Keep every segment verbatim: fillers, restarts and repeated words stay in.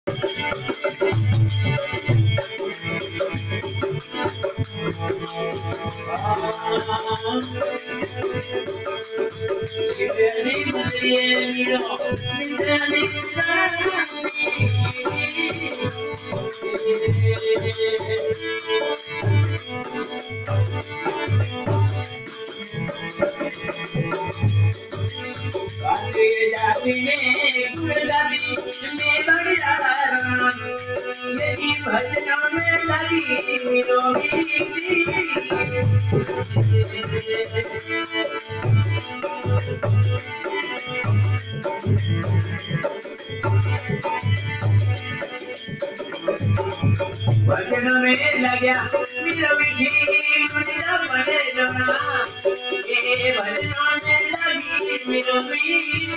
भजन में लग्या मेरा विधि मेरा बने रोना ये भजन में लगी मेरा विधि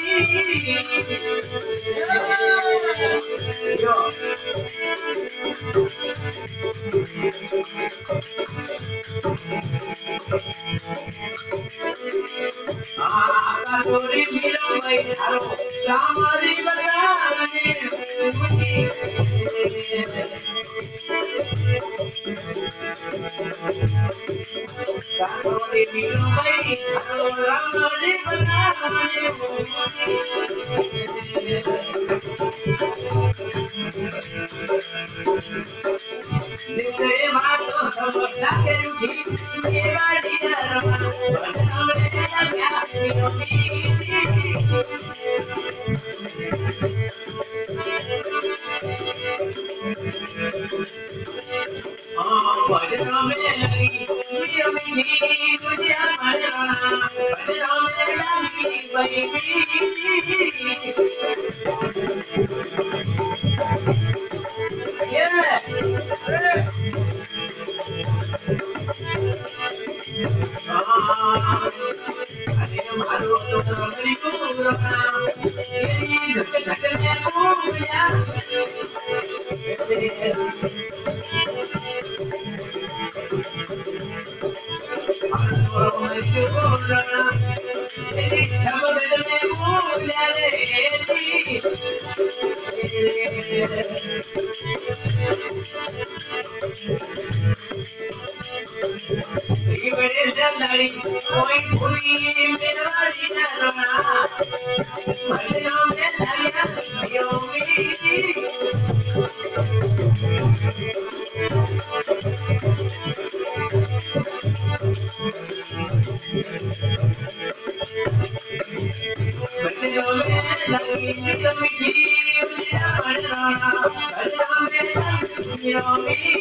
यो आका तोरी मेरा भाई थारो रामारी बताने कातोरी मेरा भाई थारो रामारी बताने निकले बातों सब लाके रूठी मेरा दिया रमा हमने लगा मेरा हाँ भजन में लगी मेरा मिठी तुझे मरना भजन में लगी वही ये अरे मारो तो मेरी को रखना ये घटे घटे में को मिला मारो मेरी को रखना ये शब्द में बोला रे बड़े जंदारी कोई भूली मेरा दीना रोना भजनों में लगा यो मेरी भजनों में लगी मेरा मिठी मेरा बड़ना भजनों में लगी यो मेरी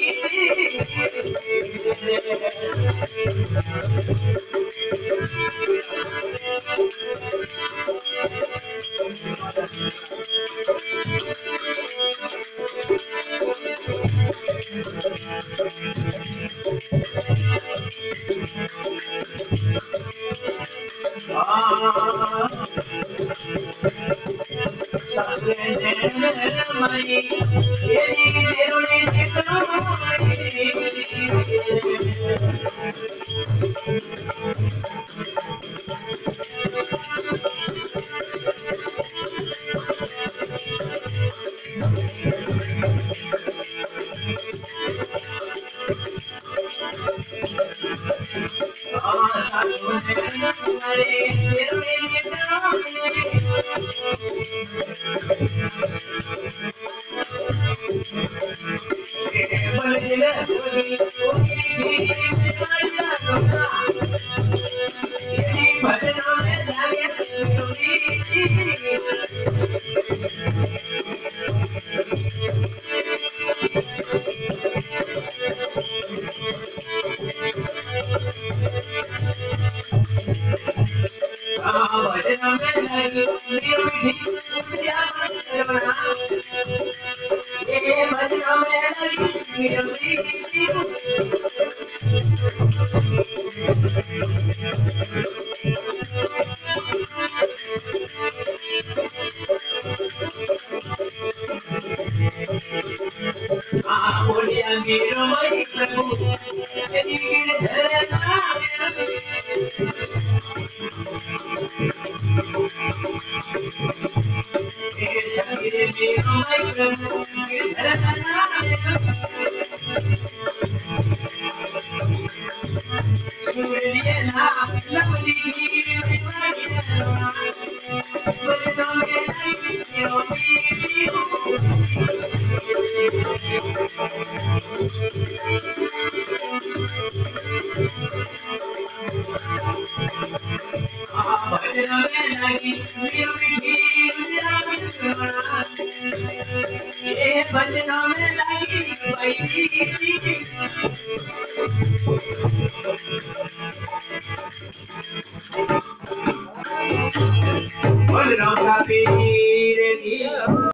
Bolero, Capire,